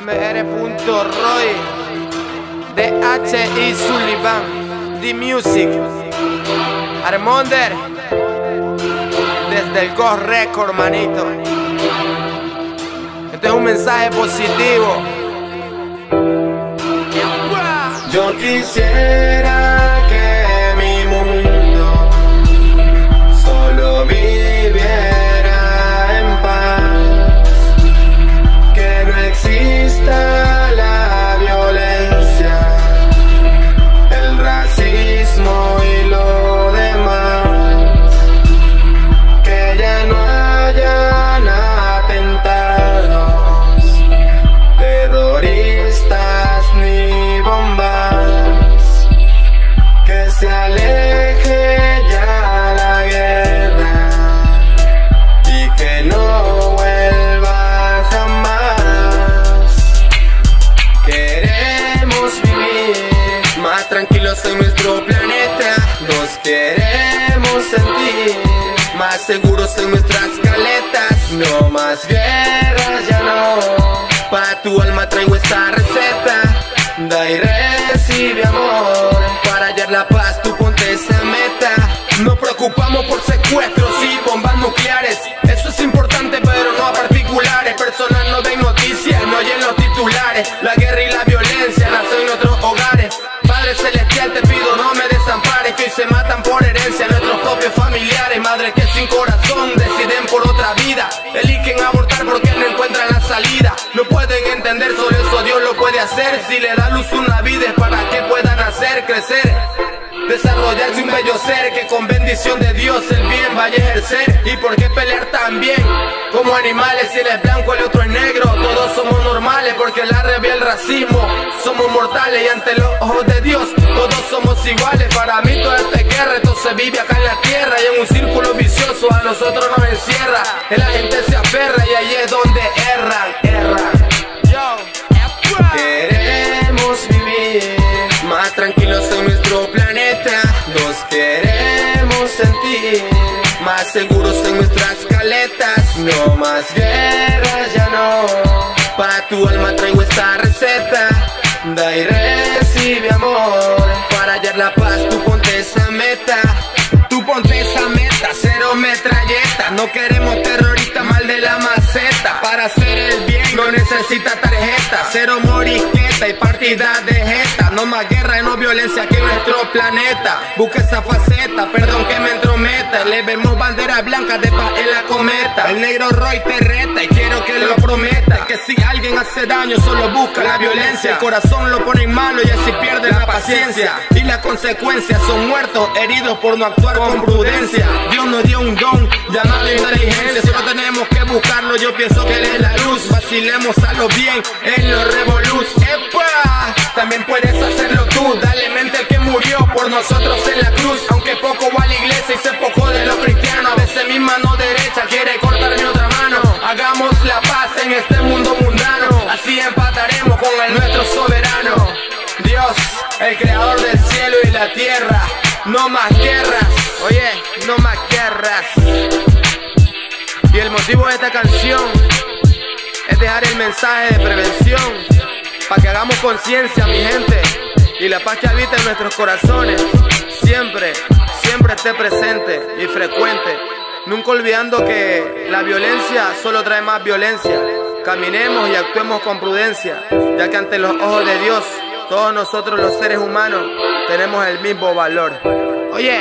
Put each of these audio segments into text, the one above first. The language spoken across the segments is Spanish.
Mr.Roy, DHI Sullivan, The Music, Armonder, desde el Ghost Record, manito. Este es un mensaje positivo. Yo quisiera que mi mundo solo viviera en paz, que no exista la violencia, el racismo y lo demás, que ya no hayan atentados, terroristas ni bombas, que se aleje ya la guerra y que no vuelva jamás. Queremos vivir más tranquilos en nuestro planeta, nos queremos sentir más seguros en nuestras caletas. No más guerras, ya no. Para tu alma traigo esta receta: da y recibe amor. Para hallar la paz tú ponte esa meta. Nos preocupamos por secuestros y bombas nucleares. Eso es importante pero no a particulares. Personas no ven noticias, no oyen los titulares. La guerra y la violencia nacen en nuestros hogares. Padre celestial te pido no me desampares, que hoy se matan por herencia nuestros propios familiares. Madres que sin corazón deciden por otra vida, eligen abortar porque no encuentran la salida. No pueden entender, solo eso Dios lo puede hacer. Si le da luz una vida es para que puedan hacer crecer, desarrollarse un bello ser que con bendición de Dios el bien vaya a ejercer. ¿Y por qué pelear tan bien? Como animales, si él es blanco el otro es negro. Todos somos normales porque la rabia y el racismo somos mortales y ante los ojos de Dios todos somos iguales. Para mí todo este guerra, esto se vive acá en la tierra y en un círculo vicioso a nosotros nos encierra. La gente se aferra y ahí es donde erran. Queremos vivir más tranquilos en nuestro planeta, nos queremos sentir más seguros en nuestras caletas. No más guerras, ya no. Para tu alma traigo esta receta: da y recibe amor. Para hallar la paz tú ponte esa meta. Tú ponte esa meta, cero metralleta. No queremos terroristas mal de la maceta. Para hacer el bien no necesita tarjeta. Cero morisqueta y partida de jeta. No más guerra y no violencia aquí en nuestro planeta. Busca esa faceta, perdón que me entrometa. Le vemos banderas blancas de paz en la cometa. El negro Roy te reta y quiero que lo prometa, que si alguien hace daño solo busca la violencia. El corazón lo pone en malo y así pierde la paciencia. Y las consecuencias son muertos, heridos por no actuar con prudencia. Dios nos dio un don llamado inteligencia. Solo tenemos que buscarlo, yo pienso que él es la luz. Vacilemos a lo bien en los revolus. ¡Epa! También puedes hacerlo tú. Dale mente al que murió por nosotros en la cruz. Aunque poco va a la iglesia y sé poco de los cristianos, a veces mi mano derecha quiere cortar mi otra mano. Hagamos la paz en este mundo mundano, así empataremos con el nuestro soberano. Dios, el creador del cielo y la tierra. No más guerras, oye, no más guerras. Y el motivo de esta canción es dejar el mensaje de prevención, para que hagamos conciencia, mi gente, y la paz que habita en nuestros corazones siempre, siempre esté presente y frecuente. Nunca olvidando que la violencia solo trae más violencia. Caminemos y actuemos con prudencia, ya que ante los ojos de Dios todos nosotros los seres humanos tenemos el mismo valor. Oye,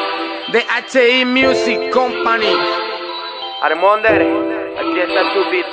DHI Music Company, Armonder, aquí está tu beat.